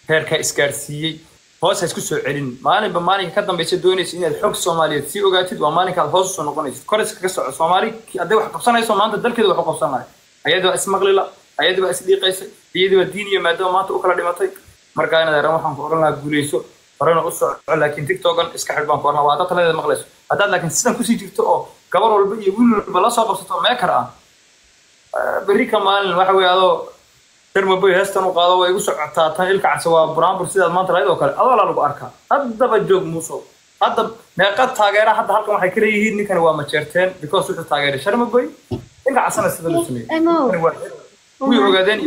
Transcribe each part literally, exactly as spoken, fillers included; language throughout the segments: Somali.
heerka isgaarsiiyey hoos ha isku soo celin maalinba maalinka ka dambaysa doonaysa inaad xog Soomaaliyeed si ogaatid waa maalinka aad hoos soo noqonaysid koriska ka soco Soomaali haday wax qabsanayso maanta dalkeeda wax qabsanay ayadoo ismaqlila ayadoo isdiiqaysay iyadoo diin iyo maadaama maanta u kala dhimatay marka inaad arrin waxaan ku oran lahaa guuleyso horena u soco laakiin TikTok-an iska xidbaan ku orna waa dad talada maqlayso hadaad laakiin sidan ku sii jirto oo gabar walba iyo wiil walba la soo qabsato meekar ah bari ka maalin waxa weey adoo termo boy heestan u qaado way igu socotaa tan ilka cas waa buraanbur sidaad maanta lahayd oo kale adoo la lagu arkaa haddaba joog muuso hadda meeqa taageera hadda halkan waxay kala yihiin ninkan waa majeerteen because wuxuu taageeray sharma boy ilka casana sida loo sameeyay way ogaadeen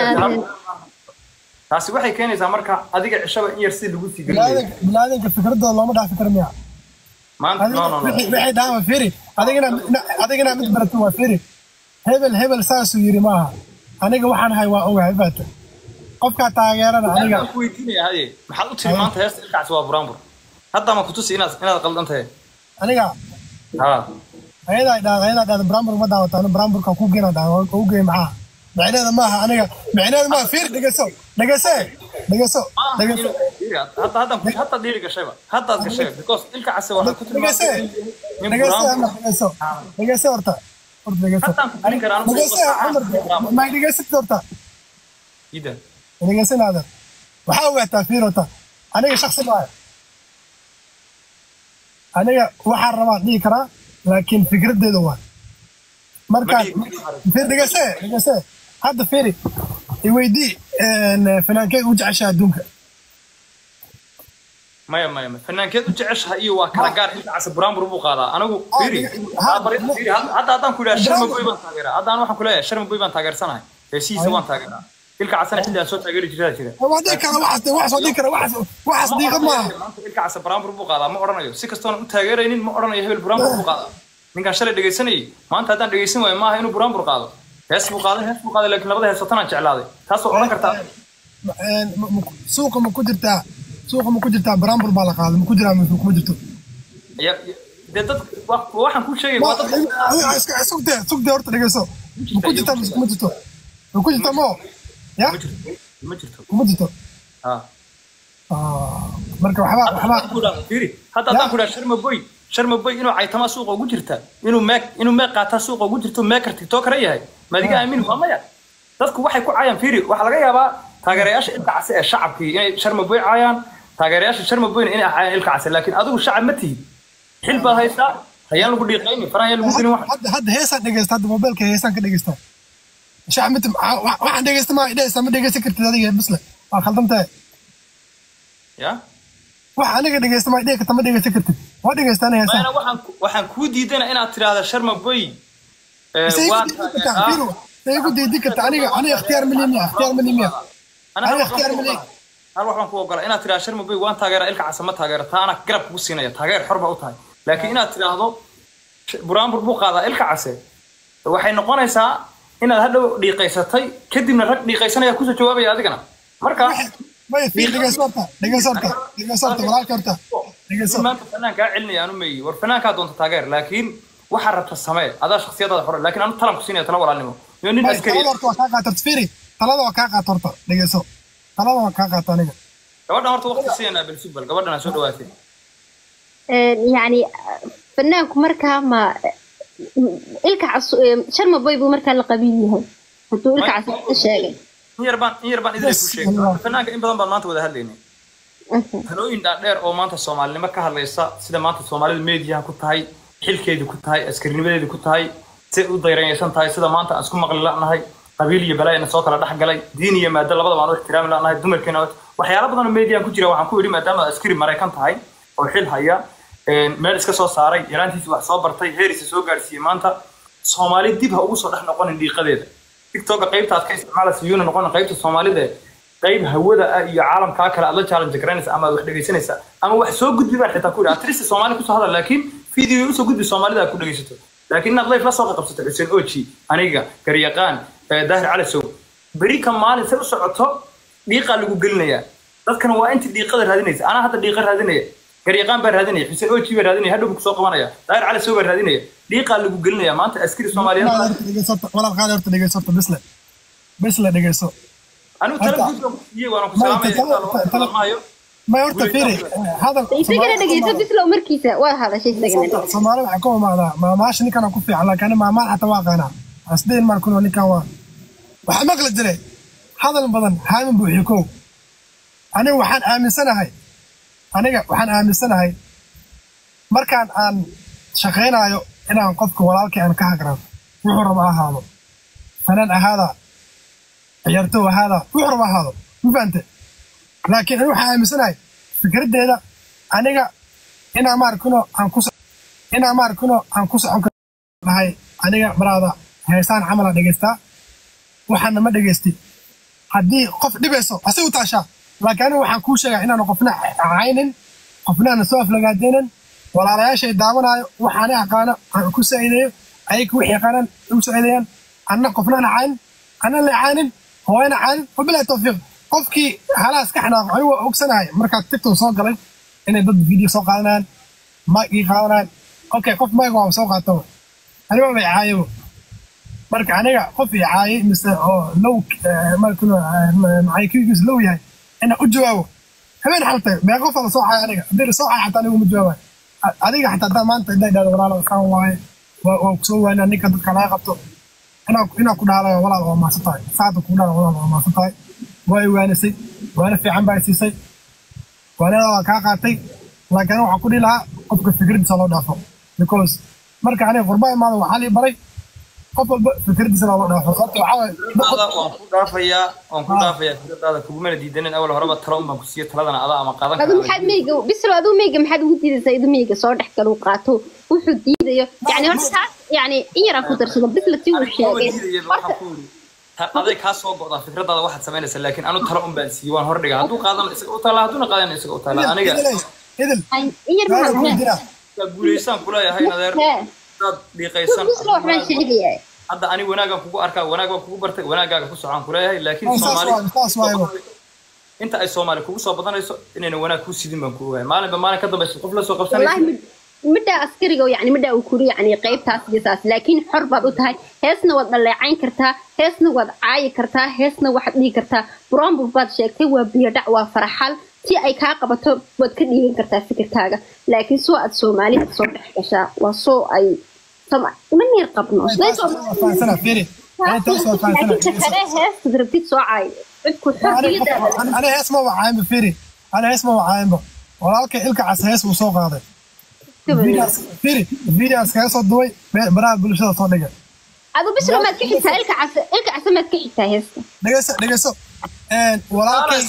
taasi waxay keenaysaa marka adiga cishaba in yar si lagu sii galay bilaadanka fikradooda looma dhaafi karo miya maanta no no no waxay dhaama fiiri adigana adigana mid barato waa fiiri hebel hebel saasu yiri maaha aniga waxaan hay waa ogahay baata qofka taageerada aniga ku weydiinaya haye maxaad u tiri maanta heesta ilka cas waa buraanbur hadda ma ku tusi inaad inaad qaldan tahay aniga ha ayada ayada ayada buraanbur ma daawataan buraanburka ku geena daawo ku geey maxaa macnaheedu maaha aniga macnaheedu ma fiir dhigaso dhigaso dhigaso dhigaso hadda hadda hadda dhiiri gashayba hadda gashay because ilka cas waa ku tiri dhigaso dhigaso dhigaso horta dhigaso ma dhigaso horta ida dhigaso nada waxa uu taa fiir horta aniga shakhsi ma aniga waxa rabaa dhigi karaa laakiin fikradeedu waa marka fiir dhigaso dhigaso هذا فيري يودي فنان كيف وجعشها دونك ما يا ما يا فنان كيف وجعشها إيوه كلا قار إنت عس برامبر بوقاضا أنا أقول فيري هذا فيري هذا هذا كله شرم بويبان تاجرة هذا أنا واحد كله شرم بويبان تاجر سنة سي سوان تاجرة تلك عسنا حلي صوت تاجر جدا جدا وهذاك أنا واحد واحد صديق واحد واحد صديق ما تلك عس برامبر بوقاضا ما أرنا يو سكستون تاجر إني ما أرنا يهبل برامبر بوقاضا من كان شرط دقيسني ما أنت هذا دقيسني ما هي إنه برامبر قاضي هس مقاضي هس مقاضي لكن لبده هساتنا جعلاده تاسو أنا كرتا سوق ما كدرتا سوق ما كدرتا برامبر بالقاضي ما كدرا ما سوق ما درتو يا دد waxaan ku sheegay waa dad suuq de suuq de horta dhageyso ma ku jirta ma jirto ma ku jirta mo ya ma jirto ma jirto ha ah marka waxba waxba ku dhaaf fiiri hadda hadaan ku dhaaf sharma boy sharma boy inuu caytama suuqa ugu jirta inuu meek inuu meek qaata suuqa ugu jirto meekar TikToker yahay madiga aamin waa maya dadku waxay ku caayaan fiiri waxa laga yaabaa taageerayaasha ilka cas ee shacabkii inay sharma boy caayaan taageerayaasha sharma boy inay caayaan ilka cas laakiin adigu shacab ma tihi xil baa haysta hayaan lagu dhiiqayni faraan lagu dilin wax hadda hadda heesan dhageysta hadda mobilka heesan ka dhageysta shacab mid waxaan dhageysta ma idheesa ma dhageysan kartid adiga bisla waa khaldantahay ya waxa aniga dhageysta ma idheeka tama dhageysan kartid waa dhageystaan heesan ana waxaan waxaan ku diidana inaad tiraahdo sharma boy waa سيقول دي ديك aniga aniga اختيار مليمية اختيار مليمية أنا اختيار مليمية أنا waxaan ku ogolaa inaad tiraahdo sharma boy waan taageeraa ilka cas ma taageertaa ana garab ku siinaya taageer xor ba u tahay laakiin inaad tiraahdo buraanbur buu qaadaa ilka cas waxay noqonaysaa inaad hadhow dhiiqaysatay kadibna rag dhiiqaysanaya ku soo jawaabaya adigana marka ما في دقيقة صورته دقيقة صورته دقيقة صورته ولا كرته دقيقة صورته ما فنان كا علني أنا مي ورفنان كا دون تاجر لكن وحرت السماء هذا شخصيات هذا حر لكن أنا طلب كسيني تلو على نمو يعني العسكري طلب وكاكا تسفيري طلب وكاكا ترتا دقيقة صور طلب وكاكا تانية قبلنا مرت وقت سينا بالسبل قبلنا نسوي دواتي يعني فنان كمركا ما إلك عص شرم بوي بمركا القبيلة هتو إلك عص الشاقي يربان يربان إذا يكون شيء فنانك إن بدن بالمانت وده هالليني هلوين دار أو مانت الصومال لما كهالليسا سيدا مانت الصومال الميديا كتاي حلكيدي كتاي أسكرينيبيدي كتاي سيد ضيرين يسنتاي سيدا مانت أسكون مقل لأنهاي قبيلي بلاي نصوت على دحق لي دينية ما دل بدن ما احترام لأنهاي دمر كنوت وحياة بدن الميديا كتير وعن كوري ما دام أسكرين مريكان تاي أو حل هيا مارس كسو صاري يرانتي سواء صابرتي هيرس سو غارسي مانتا صومالي ديب ها ugu soo dhax noqon diiqadeeda TikTok qaybta aad ka isticmaalayso noqon qaybta Soomaalida qayb hawada iyo caalamka kale aad la challenge garanaysa ama wax dhageysanaysa ama wax soo gudbi baa xitaa ku raa atrisi Soomaali ku soo hadal laakiin video u soo gudbi Soomaalida ku dhageysato laakiin inaad live la soo qabsato Xuseen Ochi aniga garyaqaan Daahir Cali Sow bari ka maalin si u socoto diiqa lagu gelinaya dadkana waa inta diiqada raadinaysa ana hadda diiqa raadinaya garyaqaan baa raadinaya Xuseen Ochi baa raadinaya hadhow ku soo qabanaya Daahir Cali Sow baa raadinaya دقيقة اللي قلنا يا مانت أسكري سوماليين ولا قادر تدقي صوت بس لا بس لا دقي صوت أنا تلفزيون يجي وأنا كسلام مايو ما يرتب فيري هذا isagana dhageyso bislow markiisa waa hadashay isagana Soomaali waxa ku maada ma maash ninkan ku fiican laakiin ma ma xata waa qana asdeen markuu ninkan waa waxa maqla jiray hadal badan haamin buuxiyo ko aniga waxaan aaminsanahay aniga waxaan aaminsanahay markaan aan shaqeynayo inaan qofka walaalkii aan ka hagran wuxuu rabaa ahaado fanaan ahaada ciyaartooy ahaada wuxuu rabaa ahaado ma fahamtay laakiin waxaan aaminsanahay fikraddeeda aniga inaa maarkuno aan ku inaa maarkuno aan ku socon lahay aniga baraada heesaan camal dhageystaa waxaana ma dhageystay haddii qof dhibayso asay u taashaa laakiin aniga waxaan kuu sheegaa inaan qofna caynin qofna soo aflagaadeenin walaalayaashay daawanayo waxaan aqaano aan ku saacideeyo ayaga wixii yaqaanaan u saacideeyaan anna qofna cayn anna la caynin hooyana cayn wabillahi tawfiiq qofkii halaas ka xanaaqo ayuu ogsanahay marka TikTok soo galay inay dad video soo qaadanayaan mic qaadanayaan okay qof mic waa soo qaato aniga way caayo marka aniga qof i caayay mise oo low markuu maaykiis low yahay ina u jawaabo habeen xaltay baa qof la soo caayay aniga dir soo caayay xataa anigu ma jawaabay adiga xataa maanta inay dhaado walaalo kan waay waa soo waana ninka dadka laga qabto ina ina ku dhaalayo walaalo waa maasatay saada ku dhaalayo walaalo waa maasatay way waanasay waana fiican baa siisay waana waa ka qaatay laakiin waxa ku dhilaha qofka fikradiisa loo dhaafo because marka aniga qurbaan maada waxa li baray qof walba fikradiisa loo dhaafo sababtoo waxa waan ku dhaafayaa waan ku dhaafayaa fikradaada kugu mala diidanin awal horeba talo un baan ku siiyay taladana adaa ama qaadan karo maxaad meeyga bislo aduu meeyga maxaad ugu diidaysaa iduu meeyga soo dhex galo qaato wuxuu diidayo yani horta taas yani in yar ku darsado bislo tii uu sheegay aday ka soo go'da fikradaada waxaad sameynaysaa laakiin anu talo un baan siiyay waan hor dhigaa hadduu qaadan isaga u tala hadduu qaadan isaga u tala aniga idil in yar ma guuleysaan kulayahay nadeer dad dhiiqaysan bislo waxaan sheegayaa hadda ani wanaagan kugu arkaa wanaag baan kugu bartay wanaagaaga ku socon kulayahay laakiin Soomaali inta ay Soomaali kugu soo badanayso inayna wanaag ku sidin baan ku ogahay maalinba maalin ka dambayso qof la soo qabsanayso midda askariga yani midda uu kuri yani qaybtaas jisaas laakiin xor baad u tahay heesna wad dhaleecayn kartaa heesna wad caayi kartaa heesna waxaad dhigi kartaa brombo baad sheegtay waa biyo dhac waa faraxal si ay ka qabato wad ka dhigan kartaa fikirkaaga laakiin soo aad Soomaaliya soo dhex gashaa waa soo ay sama man yar qabno sana firi ana taas waa faasana kale hees dirabtid soo caay cidku xorriyada ana hees ma wacaan firi ana hees ma wacaan walaalka ilka cas hees uu soo qaaday firi videos ka soo duway baraha bulshada soo dhigay adu bislo ma ka xigtaa ilka cas ilka cas ma ka xigtaa heesta dhageyso dhageyso een walaalkay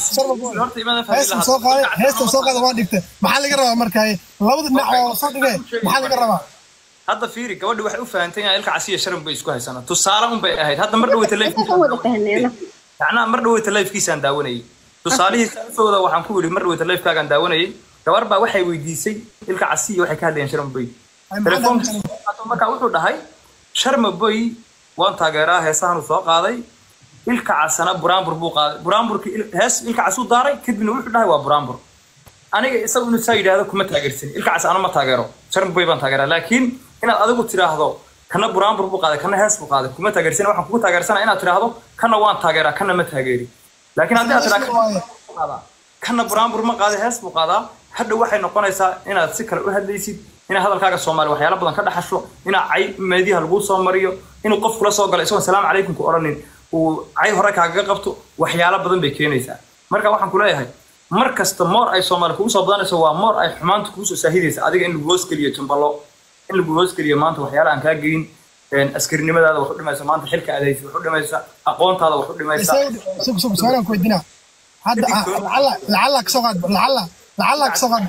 hees soo qaaday hees soo qaaday waa dhigtay maxaa laga rabaa markaa labada dhinac oo soo dhigay maxaa laga rabaa hadda fiiri gabadhu waxay u faahantay in ilka casiya sharan bay isku haysanaa tusaale un bay ahayd hadda mar dhaweyta live macnaa mar dhaweyta live-kiisaan daawanayay tusaalihiisa sooda waxaan ku yidhi mar dhaweyta live-kaagaan daawanayay gabar baa waxay weydiisay ilka casiya waxay ka hadlayeen sharan boy telefoonka markaa wuxuu dhahay sharma boy waan taageeraa heesahan soo qaaday ilka casana buraanbur buu qaaday buraanburkii hees ilka casuu daaray kadibna wuxuu dhahay waa buraanbur aniga isagu inuu saa yidhaahdo kuma taageersin ilka cas ana ma taageero sharma boy baan taageeraa laakiin inaad adigu tiraahdo kana buraanbur buu qaaday kana hees buu qaaday kuma taageersin waxaan kugu taageersanaa inaad tiraahdo kana waan taageeraa kana ma taageeri laakiin haddii aad tiraahdo kana buraanbur ma qaaday hees buu qaadaa hadda waxay noqonaysaa inaad si kale u hadlaysid ina hadalkaaga Soomaali waxyaalo badan ka dhaxasho ina cay meediyaha lagu soo mariyo inuu qof kula soo galay isagoo salaam calaykum ku oranin uu cay hore kaaga qabto waxyaalo badan bay keenaysaa marka waxaan ku leeyahay mar kasta moor ay Soomaali kugu soo badanayso waa moor ay xumaanta kugu soo saahidaysa adiga in lagu hoos geliyo jambalo in lagu hoos geliyo maanta waxyaalo aan ka geyn een askarnimadaada wax u dhimayso maanta xilka adeeyso wax u dhimayso aqoontaada wax u dhimayso sug sug soo ku idina hadda lacala lacala ka soo qaad lacala lacala ka soo qaad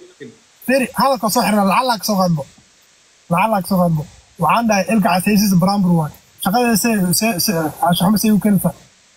فيري هذا كسر حنا لعلك سوغادبو لعلك سوغادبو وعنده إلك عسيسيس برامبروان شغله سي سي سي عشان ما سيو كنفة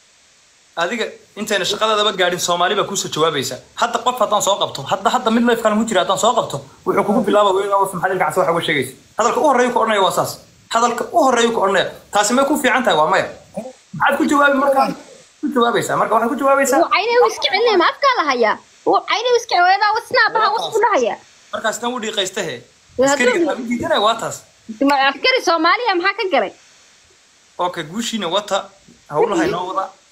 هذيك أنت أنا شغله ده بقى قاعدين سومالي بكوسة جوابيسة حتى قف هتان ساقبته حتى حتى من لا يفكر مجري هتان ساقبته وحكومة بالله وين أو في محل القعسة وحاجة شيء هذا الكأوه رأيك أرني واساس هذا الكأوه رأيك أرني تاسم يكون في عنده ومايا عاد كل جواب مركان كل جوابيسة مركان واحد كل جوابيسة وعيني وسكعلنا ما أفكار هيا وعيني وسكعونا وسنابها وسكنا هيا markaas tan u dhiiqaystahe askariga xabiidina waataas ma askari Soomaaliya maxaa ka galay okay guushina wata hawlaha inoo wada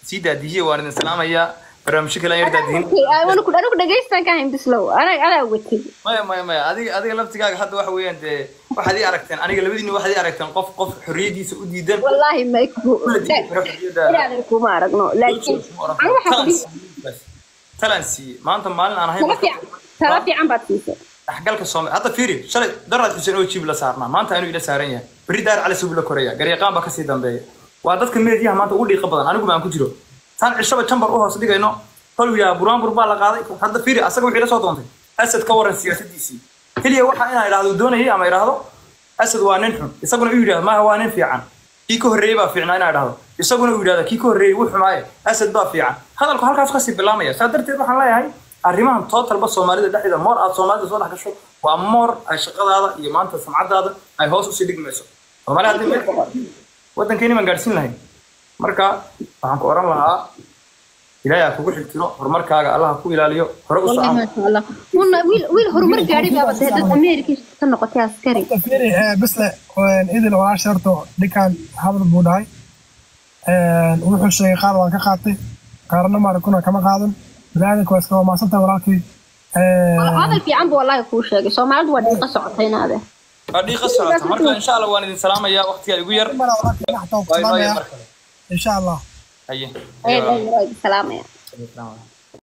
سيدا دي وانا السلام يا برامج كلا يرد دين انا كنت انا كنت دغيستان كاين بسلو انا انا وتي ما ما ما ادي ادي لفتكاga hadda wax weeyaan de waxa ay aragteen aniga labadiina waxa ay aragteen qof qof xuriyadiisa u diidan wallahi ma ikbu ila ku ma aragno laakiin aan waxa ku talansi maanta maalin aan ahay tala fiican baad siisay axgalka Soomaali hadda fiiri shalay darad xuseen oo jiib la saarnaa maanta inuu ila saaran yahay bari daar cali suub la koreeya gareeqaan ba ka sii dambeeya waa dadka meediyaha maanta ugu dhiiqa badan anigu baan ku jiro tan cishaba chamber u hoos dhigayno hal wiya buraan bur baa la qaaday hadda fiiri asaga wixii la soo doontay asad ka waran siyaasadiisii kaliya waxa inay iraahdo doonayay ama iraahdo asad waa nin xun isaguna uu yiraahdo ma waa nin fiican kii ka horeeyay baa fiicnaa inay iraahdo isaguna uu yiraahdo kii ka horeeyay wuu xumaayay asad baa fiican hadalku halkaas ka sii bilaamaya sadarteed waxaan leeyahay arrimahan total ba Soomaalida dhaxida moor aad Soomaalida soo dhax gasho waa moor ay shaqadaada iyo maanta samcadaada ay hoos u sii dhigmayso Soomaalida wadankeena ma gaarsiin lahayn marka waxaan ku oran lahaa ilaahay kugu xiltiro horumarkaaga Allah ku ilaaliyo hore u socon ma sha Allah wana wiil wiil horumar gaari baa dad Ameerika ka noqotay askari fiiri bas la idin wala sharto dhikan hadal buu dhahay een wuxuu sheegay qaar waan ka qaatay qaarna ma arkuna kama qaadan balaadka waa iska maasanta walaakii ee hadal fiican buu wallahi ku sheegay Soomaalidu waa dhiiqa socotaynaade dhiiqa socota marka insha Allah waan idin salaamaya waqtiga igu yar insha Allah haye ayo salaamaya